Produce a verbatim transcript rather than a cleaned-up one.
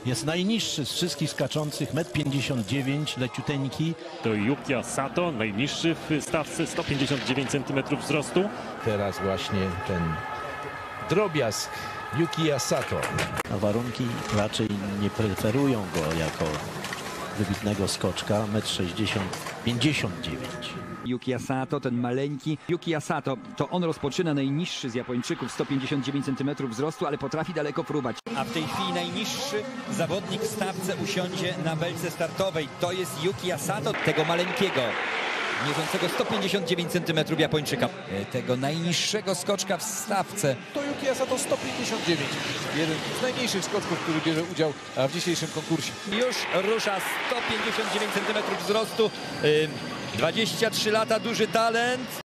Jest najniższy z wszystkich skaczących, metr pięćdziesiąt dziewięć, leciuteńki. To Yukiya Sato, najniższy w stawce, sto pięćdziesiąt dziewięć centymetrów wzrostu. Teraz właśnie ten drobiazg Yukiya Sato. A warunki raczej nie preferują go jako wybitnego skoczka, metr sześćdziesiąt, pięćdziesiąt dziewięć. Yukiya Sato, ten maleńki. Yukiya Sato, to on rozpoczyna najniższy z Japończyków, sto pięćdziesiąt dziewięć centymetrów wzrostu, ale potrafi daleko fruwać. A w tej chwili najniższy zawodnik w stawce usiądzie na belce startowej. To jest Yukiya Sato, tego maleńkiego, mierzącego sto pięćdziesiąt dziewięć centymetrów Japończyka. Tego najniższego skoczka w stawce. To Yukiya Sato sto pięćdziesiąt dziewięć. Jeden z najmniejszych skoczków, który bierze udział w dzisiejszym konkursie. Już rusza sto pięćdziesiąt dziewięć centymetrów wzrostu. dwadzieścia trzy lata, duży talent.